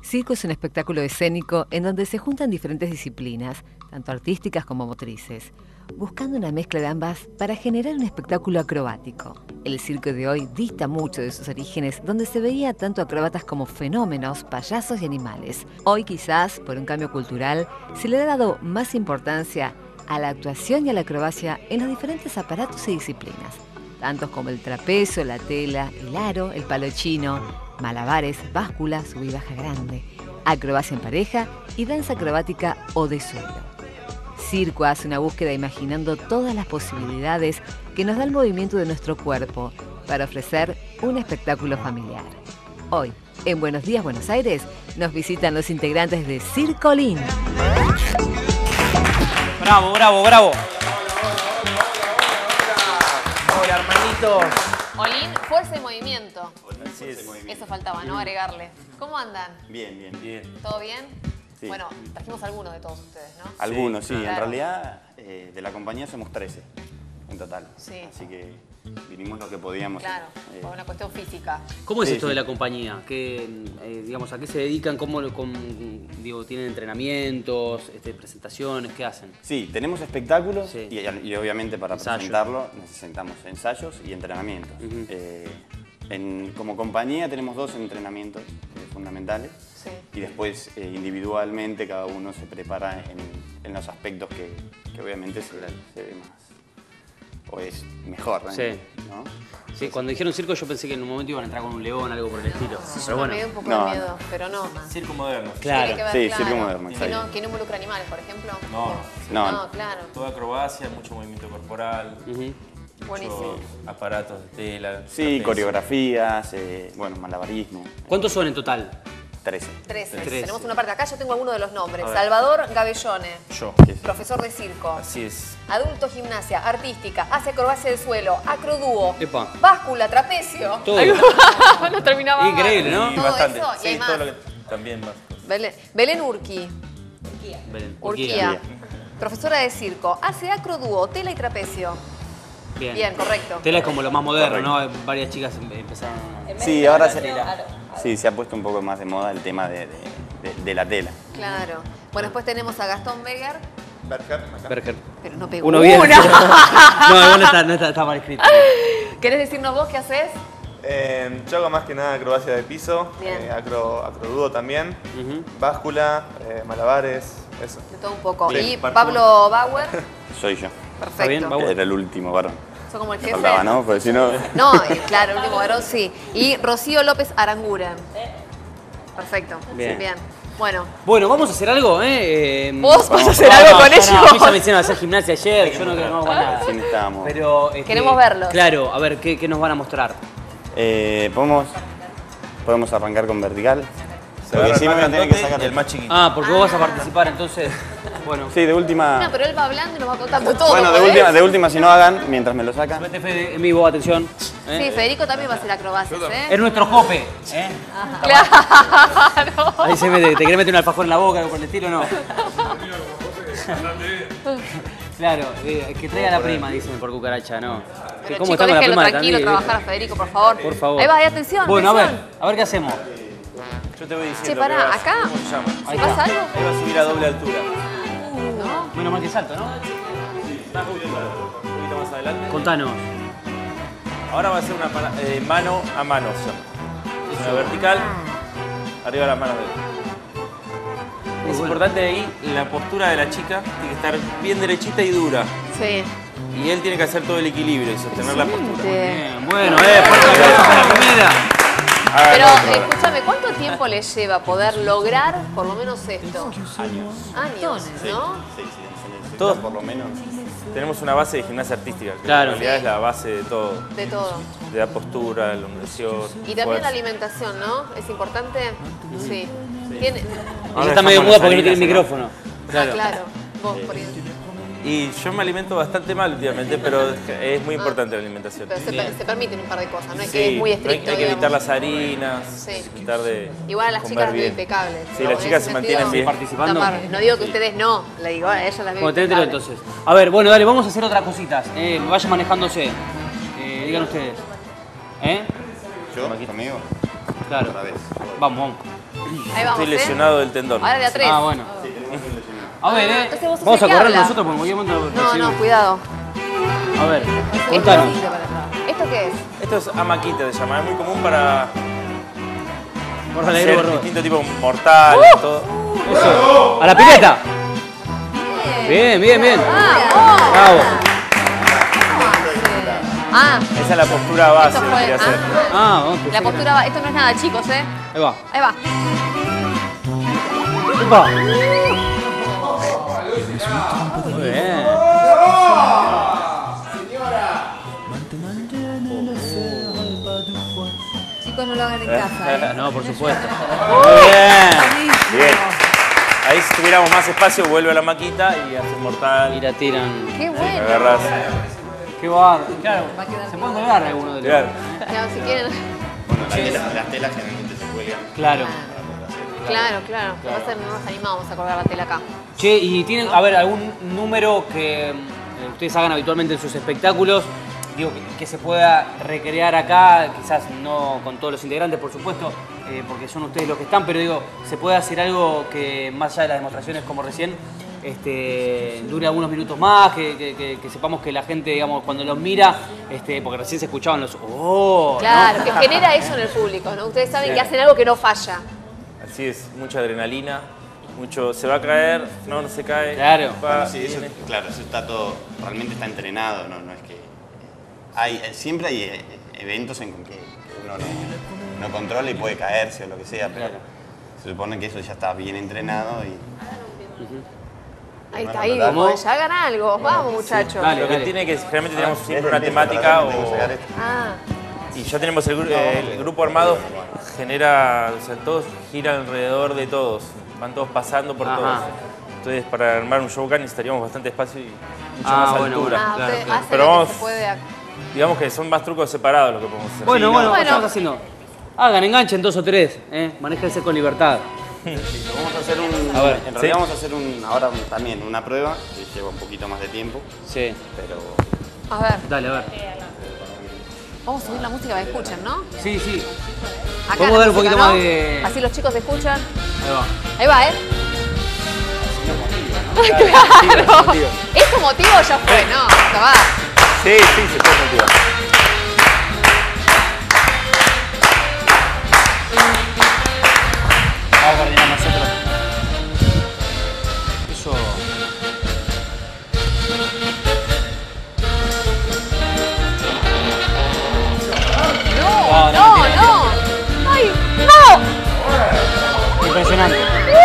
Circo es un espectáculo escénico en donde se juntan diferentes disciplinas, tanto artísticas como motrices, buscando una mezcla de ambas para generar un espectáculo acrobático. El circo de hoy dista mucho de sus orígenes, donde se veía tanto acróbatas como fenómenos, payasos y animales. Hoy quizás, por un cambio cultural, se le ha dado más importancia a la actuación y a la acrobacia en los diferentes aparatos y disciplinas, tantos como el trapecio, la tela, el aro, el palo chino, malabares, báscula, sub y baja grande, acrobacia en pareja y danza acrobática o de suelo. Circo hace una búsqueda imaginando todas las posibilidades que nos da el movimiento de nuestro cuerpo para ofrecer un espectáculo familiar. Hoy, en Buenos Días Buenos Aires, nos visitan los integrantes de Circo Olin. ¡Bravo, bravo, bravo! Hola, hermanitos. Olin, fuerza y movimiento. Así es. Eso faltaba, ¿no? Agregarle. ¿Cómo andan? Bien, bien. Bien. ¿Todo bien? Sí. Bueno, trajimos algunos de todos ustedes, ¿no? Algunos, sí. claro. En realidad, de la compañía somos 13 en total. Sí. Así que vinimos lo que podíamos. Claro, por una cuestión física. ¿Cómo es Sí, esto sí. de la compañía? Digamos, ¿a qué se dedican? ¿Tienen entrenamientos, presentaciones? ¿Qué hacen? Sí, tenemos espectáculos Sí. y obviamente para Ensayo. presentarlo necesitamos ensayos y entrenamientos. Ujú. Como compañía tenemos 2 entrenamientos fundamentales. Sí. Y después individualmente cada uno se prepara en los aspectos que obviamente se ve más o es mejor, Sí. ¿no? Sí, cuando dijeron circo yo pensé que en un momento iban a entrar con un león, algo por el estilo. Sí, Pero yo bueno, me dio un poco No, de miedo, pero no. Circo moderno. claro. Tiene que ver, Sí, claro, circo moderno, que exacto. no involucra animales, por ejemplo. No. No. claro. Toda acrobacia, mucho movimiento corporal, Ujú. Buenísimo. muchos aparatos de tela. Sí, trapecio. coreografías, malabarismo. ¿Cuántos son en total? 13. 13. 13. Tenemos una parte acá, yo tengo alguno de los nombres. A ver. Salvador Gabellone, Yo. profesor de circo. Así es. Adulto, gimnasia, artística, hace acrobacia de suelo, acrodúo, Epa. báscula, trapecio. Todo. No terminaba más. Increíble, ¿no? Y Todo bastante. eso, y Sí, hay todo más. lo que también más cosas. Belén Urqui, Belén, Urquía, profesora de circo, hace acrodúo, tela y trapecio. Bien. Bien, correcto. Tela es como lo más moderno, ¿no? Varias chicas empezaron a... Sí, ahora tela. se ha puesto un poco más de moda el tema de la tela. Claro. Bueno, después tenemos a Gastón Beger, Berger. pero no pegó Uno bien. una. No, no está mal escrito. ¿Querés decirnos vos qué haces? Yo hago más que nada acrobacia de piso, Bien. acrodudo también, Ujú. báscula, malabares, eso. De todo un poco. Sí, Y parkour. Pablo Bauer, Soy yo. perfecto. bien, Bauer. Que era el último varón. Sos como el Me jefe. faltaba, ¿no? Porque si no... No, claro, el último varón sí. Y Rocío López Aranguren. Perfecto. Bien. Bien. Bueno, Bueno, vamos a hacer algo, ¿eh? vos vas a hacer algo con yo ellos. No, a mí ya me hicieron hacer gimnasia ayer, yo no hago nada. Sí, necesitábamos. Pero, Queremos verlos. Claro, a ver, ¿qué nos van a mostrar? Podemos arrancar con vertical. Se agarra Porque si el no más me tienen que grandote sacar y el más chiquito. Ah, porque vos vas a participar, entonces, bueno. Sí, de última... no, pero él va hablando y nos va contando todo. Bueno, ¿podés? de última si no hagan, mientras me lo sacan. Vete, Fede, en vivo, atención. Sí, Federico también va a hacer acrobacias, Es ¿eh? nuestro jope, ¿eh? Claro. Ahí se mete, ¿te querés meter un alfajor en la boca, algo por el estilo o no? Claro, que traiga la prima, dicen por cucaracha, ¿no? Pero ¿Cómo chicos, está con la déjenlo prima de tranquilo Tandil? trabajar a Federico, por favor. Por favor. Ahí va, atención, Bueno, atención. a ver qué hacemos. Yo te voy diciendo. Che, pará, que vas- acá. ¿Cómo se llama? Ahí ¿Pasa está. algo? Ahí va a subir a doble altura. No. Menos mal que salto, ¿no? Un poquito más adelante. Contanos. Ahora va a ser una mano a mano. O sea, una vertical. Arriba las manos de él. Es importante ahí la postura de la chica. Tiene que estar bien derechita y dura. Sí. Y él tiene que hacer todo el equilibrio y sostener la postura. Bien, bueno, fuerte aplauso para la primera. Pero Háganlo, háganlo. escúchame, ¿cuánto tiempo le lleva poder lograr por lo menos esto? Años. Años, ¿no? Sí, sí, Todos. por lo menos. Tenemos una base de gimnasia artística, que Claro. en realidad es la base de todo. De todo. De la postura, la elongación. Y también fuerza. la alimentación, ¿no? ¿Es importante? Sí. Tiene... Ella Ahora está medio dejamos muda las porque no tiene harinas, ¿no? micrófono. Ah, claro. Vos, por ejemplo. Y yo me alimento bastante mal últimamente, pero es muy importante la alimentación. Pero se permiten un par de cosas, no es Sí, que es muy hay estricto, que evitar digamos. las harinas, Sí. evitar de Igual a las comer chicas las veo bien. impecables. Sí, ¿no? las En chicas ese se mantienen sentido, bien. Participando. está bárbaro. No digo que ustedes no, le digo a ellas las veo Bueno, téntelo impecables. entonces. A ver, bueno, dale, vamos a hacer otras cositas. Vayan manejándose. Digan ustedes. ¿Eh? ¿Yo? ¿Conmigo? Claro. Otra vez. Vamos. Ahí vamos, Estoy lesionado del tendón. Ahora de a 3. Ah, bueno. A ver, Entonces vos sos vamos el a que correr habla. nosotros porque en cualquier momento... No, sí. no, cuidado. A ver, contanos. ¿Esto qué es? Esto es amaquita, se llama. Es muy común para Bórrale, hacer borra. distintos tipos mortal, todo. Eso. ¡A la pileta! Bien, bien, bien. Bravo. Ah, Esa es la postura base esto que fue. quería hacer. Ah, vamos. La postura va. Esto no es nada, chicos, ¿eh? Ahí va. Ahí va. Upa. Muy bien. Chicos, no lo hagan en casa, ¿eh? No, por supuesto. Muy bien. Bien. Ahí si tuviéramos más espacio, vuelve a la maquita y hace mortal. Y la tiran. Qué Me bueno. agarras. Qué bárbaro. Claro, se pueden colgar algunos de los... Claro. Claro, si quieren. Bueno, las telas generalmente se cuelgan. Claro. Claro, claro. Va a ser, no nos animamos a colgar la tela acá. Che, y tienen, a ver, algún número que ustedes hagan habitualmente en sus espectáculos, digo, que se pueda recrear acá, quizás no con todos los integrantes, por supuesto, porque son ustedes los que están, pero digo, se puede hacer algo que más allá de las demostraciones como recién, dure algunos minutos más, que sepamos que la gente, digamos, cuando los mira, porque recién se escuchaban los ¡oh! Claro, que genera eso en el público, ¿no? Ustedes saben que hacen algo que no falla. Así es, mucha adrenalina, mucho se va a caer, no se cae. Claro. Va, Bueno, sí, eso, viene. claro, eso está todo, realmente está entrenado, no es que... siempre hay eventos en que uno no controla y puede caerse o lo que sea, pero se supone que eso ya está bien entrenado y... Ahí está, ahí, vamos, ya hagan algo. Vamos, muchachos. Dale, Lo que dale. tiene que generalmente tenemos siempre Es una temática tengo que sacar esto. Ah, y ya tenemos el grupo armado, genera, o sea, todos giran alrededor de todos, van todos pasando por Ajá. todos. Entonces para armar un show acá necesitaríamos bastante espacio y mucha más bueno, altura. ah, Claro, ustedes claro. hacen Pero lo vamos- que se puede acá. Digamos que son más trucos separados lo que podemos hacer. Bueno, Sí, bueno, Bueno. estamos haciendo. Hagan, enganchen 2 o 3, manéjense con libertad. Vamos a hacer A ver, en realidad ¿sí? vamos a hacer ahora también una prueba que lleva un poquito más de tiempo, Sí, pero A ver, dale, a ver. vamos a subir la música que escuchan, ¿no? Sí, sí. Acá Podemos la dar un música, poquito ¿no? más de... Así los chicos escuchan. Ahí va. Ahí va, ¿eh? Claro. ¿Esto motivo ya fue? No, ya va. Sí, se puede motivar. Vamos a coordinar nosotros. Eso... No, no, no, mentira, no. ¡Ay, no! Impresionante.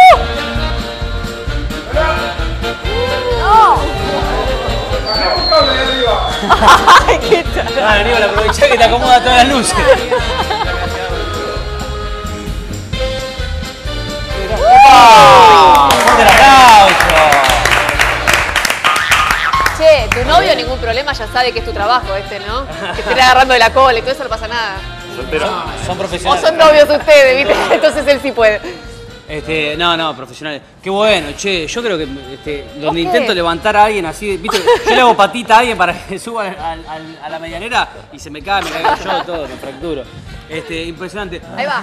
¡No! ¡Ay, qué tal! Dale, Aníbal, aprovecha que te acomoda todas las luces. ¡Ah! ¡Fuerte el aplauso! Che, tu novio ningún problema, ya sabe que es tu trabajo ¿no? Que te esté agarrando de la cola y todo eso no pasa nada. Son O profesionales. son novios ustedes, ¿viste? Entonces él sí puede. No, profesionales. Qué bueno, che, yo creo que donde ¿Vos qué? intento levantar a alguien así, ¿viste? Yo le hago patita a alguien para que suba a la medianera y se me cae, me caigo yo, todo, me fracturo. Impresionante. Ahí va.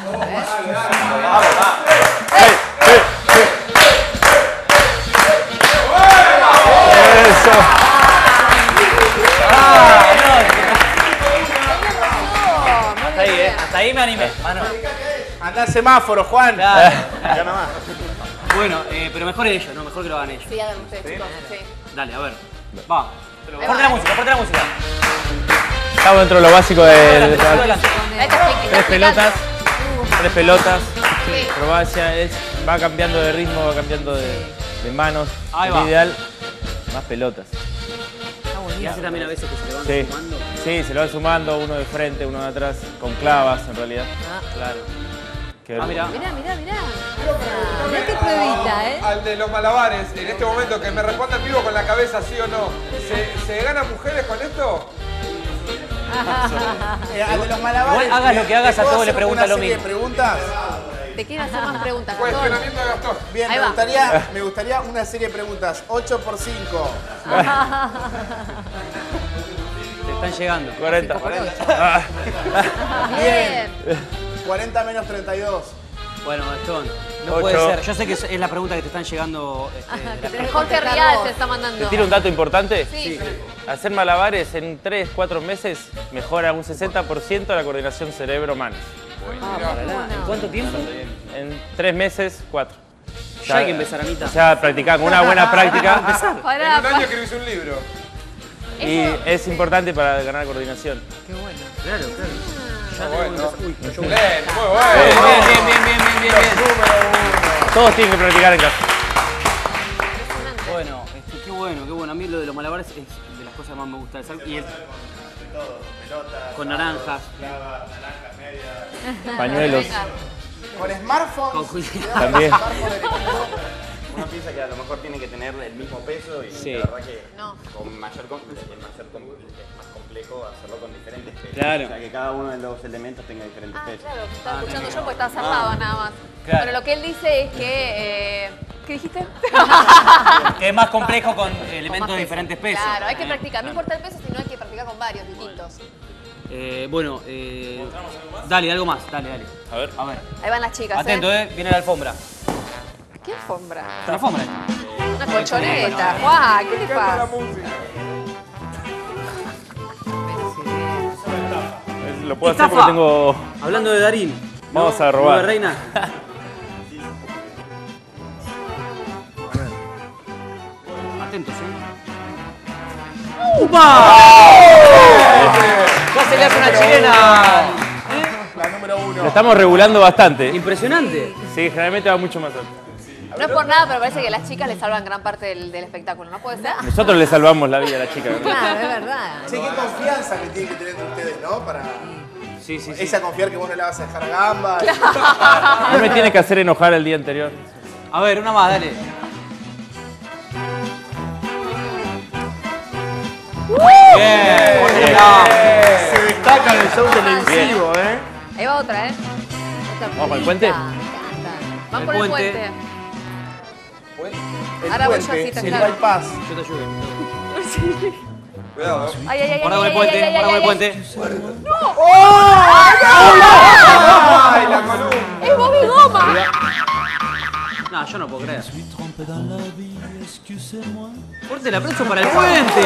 Hasta ahí, hasta ahí me animé. Mano. Andá al semáforo, Juan. Claro. acá nomás. Bueno, pero mejor ellos, ¿no? Mejor que lo hagan ellos. Sí, hagan ustedes, chicos. Sí. Dale, a ver. Va. Corte la música, corte la música. Estamos dentro de lo básico del... Adelante, adelante. Ahí está, está Tres pelotas, tres pelotas. Sí. Acrobacia va cambiando de ritmo, va cambiando de manos. Ahí El va. ideal, más pelotas. Y hace también a veces que se le van Sí. sumando. Sí, se lo van sumando, uno de frente, uno de atrás, con clavas en realidad. Claro. Que- Mirá. Mirá. Mirá qué pruebita, ¿eh? Al de los malabares, en este momento, que me responda el vivo con la cabeza, sí o no. ¿Se ganan mujeres con esto? Al de los malabares. Igual hagas lo que hagas, ¿te a puedo todos le hacer preguntan una lo serie de mismo. preguntas? Te quieren hacer más preguntas, Gastón. Cuestionamiento de Gastón. Bien, Ahí me gustaría una serie de preguntas. 8 por 5. Te están llegando. 40. Bien. 40 menos 32. Bueno, Gastón, no 8. puede ser. Yo sé que es la pregunta que te están llegando. Jorge Rial se está mandando. ¿Te tiro un dato importante? Sí. Hacer malabares en 3-4 meses mejora un 60% la coordinación cerebro-mano. ¿En cuánto tiempo? En 3 meses, 4. Ya hay que empezar, Anita. O sea, practicar con una buena práctica. Pará, En un año escribís un libro. Y es importante para ganar coordinación. Qué bueno. Claro, claro. Bueno. Uy, cayó Bien, uno. muy bueno. Bien. Todos tienen que practicar en casa. Bueno, qué bueno. A mí lo de los malabares es de las cosas que más me gusta. Y con naranjas. Pañuelos. Con smartphones. Con cuidado. También. Uno piensa que a lo mejor tiene que tener el mismo peso y Sí. la verdad que No. con es más complejo hacerlo con diferentes pesos. Claro. O sea, que cada uno de los elementos tenga diferentes pesos. Claro, que estaba escuchando yo porque estaba cerrado nada más. Claro. Bueno, lo que él dice es que... ¿Qué dijiste? Que es más complejo con elementos de diferentes pesos. Claro, hay que practicar. No importa el peso, sino hay que practicar con varios distintos. Dale, algo más. Dale. A ver. Ahí van las chicas, Atento, viene la alfombra. ¿Qué alfombra? La alfombra. Una colchoneta. ¡Guau! ¿Qué te pasa? Lo puedo hacer porque tengo... Hablando de Darín. Vamos ¿no? a robar. ¿No, reina? Atentos, ¡Upa! Ya se le hace una chilena. La número 1. Lo estamos regulando bastante. Impresionante. Sí, generalmente va mucho más alto. No es por nada, pero parece que las chicas le salvan gran parte del espectáculo. ¿No puede ser? Nosotros le salvamos la vida a la chica. ¿verdad? Claro, es verdad. Che, qué confianza que tienen que tener entre ustedes, ¿no? Para Sí. ella confiar que vos no le vas a dejar gamba. No me tiene que hacer enojar el día anterior. A ver, una más, dale. Bien. Se destaca en el show televisivo, ¿eh? Ahí va otra, ¿eh? ¿Vamos para el puente? Van El por el puente. puente. El Ahora voy yo puente, así, está el claro. bypass. Yo te ayudo. Cuidado. Ay, ay, ay, Guarda con ay, el puente, ay, ay, guarda con ay, el ay. puente. ¡Ay, la columna! ¡Es Bobby Goma! No, yo no puedo creer. Fuerte el aplauso para el puente.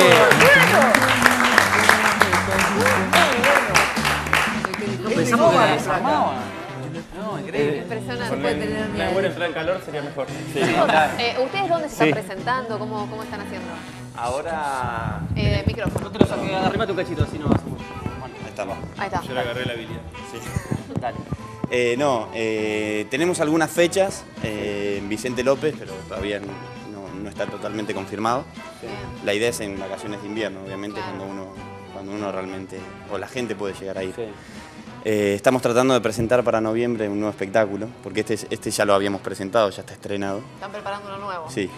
No pensamos que la desarmaba. No, increíble. Impresionante. Una buena entrada en calor sería mejor. Sí. ¿Ustedes dónde se están Sí. presentando? ¿Cómo están haciendo? Ahora... Micrófono. No te lo saques, arrimate un cachito, así no hacemos. Bueno, Ahí estamos. Ahí está. Yo le agarré la habilidad. dale. Tenemos algunas fechas en Vicente López, pero todavía no está totalmente confirmado. La idea es en vacaciones de invierno, obviamente, Claro. cuando uno realmente, o la gente puede llegar a ir. Sí. Estamos tratando de presentar para noviembre un nuevo espectáculo, porque este ya lo habíamos presentado, ya está estrenado. Están preparando uno nuevo. Sí.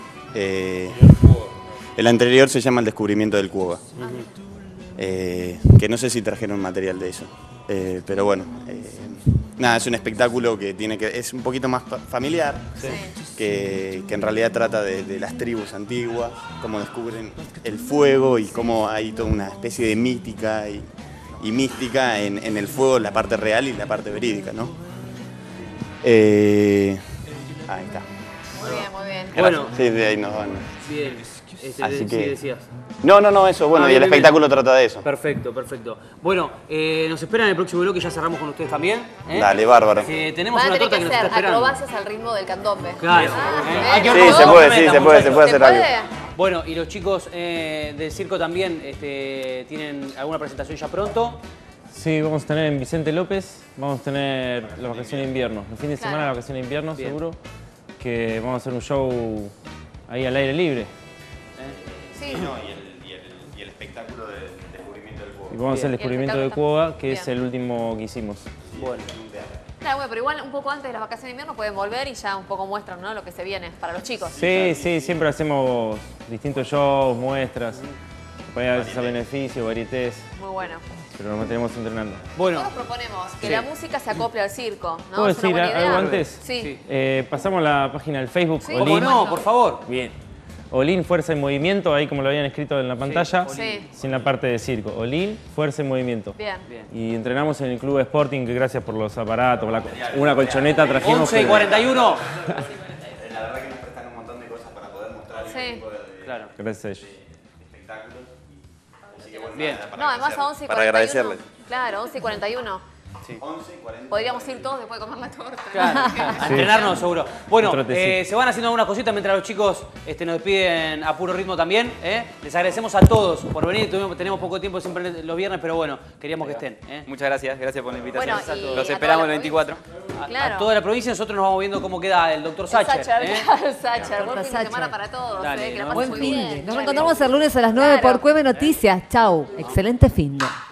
El anterior se llama El descubrimiento del Cuoga. Que no sé si trajeron material de eso. Pero bueno, nada, es un espectáculo que es un poquito más familiar, que en realidad trata de las tribus antiguas, cómo descubren el fuego y cómo hay toda una especie de mítica y mística en el fuego, la parte real y la parte verídica, ¿no? Ahí está. Muy bien. Bueno. Sí, de ahí nos van. Bien. Así Sí, que- decías. No, eso, bueno, Ah, y el bien, bien, espectáculo trata de eso. Perfecto. Bueno, nos esperan en el próximo bloque, ya cerramos con ustedes también. Dale, bárbaro. Tenemos Van a una tener torta que que nos está hacer esperando. acrobacias al ritmo del candombe. Claro. Hay que ver Sí, cómo se puede, nos sí, metan, se puede hacer ¿Se algo. puede? Bueno, y los chicos del circo también tienen alguna presentación ya pronto. Sí, vamos a tener en Vicente López, vamos a tener la vacación de invierno, el fin de semana Claro. la vacación de invierno Bien. seguro, que vamos a hacer un show ahí al aire libre. Sí. Y el espectáculo del descubrimiento del Y fuego. vamos a hacer el Y el descubrimiento de espectáculo Cuoga, que es bien. el último que hicimos. Bueno. Claro, bueno, pero igual un poco antes de las vacaciones de invierno pueden volver y ya un poco muestran, ¿no? Lo que se viene para los chicos. Sí, siempre hacemos distintos shows, muestras, a veces a beneficio, varietés, Muy bueno. pero nos mantenemos entrenando. Bueno, Nosotros proponemos que Sí. la música se acople al circo, ¿no? ¿Puedo ¿Es una decir buena idea? algo antes? Sí. Sí. Pasamos la página del Facebook. Sí. ¿cómo Olin. no? Por favor. Bien. Olin, fuerza y movimiento, ahí como lo habían escrito en la pantalla, Sí. sin la parte de circo. Olin, fuerza y movimiento. Bien. Y entrenamos en el Club Sporting, que gracias por los aparatos, una colchoneta trajimos. 11 y 41. La verdad que nos prestan un montón de cosas para poder mostrar Sí. este tipo de Claro. Gracias a ellos. espectáculos. Así que bueno, Bien. nada, para No, además a 11 y 41. para agradecerles. Claro, 11 y 41. 11 y 40. Podríamos ir todos después de comer la torta. Claro, a entrenarnos seguro. Bueno, Un trotecito. se van haciendo algunas cositas mientras los chicos nos despiden a puro ritmo también. Les agradecemos a todos por venir. Tenemos poco tiempo siempre los viernes, pero bueno, queríamos que estén. Muchas gracias por la invitación. Bueno, y Los a esperamos toda el la 24. Claro. A toda la provincia nosotros nos vamos viendo cómo queda el doctor Sacher. Sacher. Buen fin de Sacher. semana para todos. Dale, Que la nos pasen Buen muy fin bien. de. Nos reencontramos el lunes a las 9 Claro. por QM Noticias. Chau. Excelente fin de.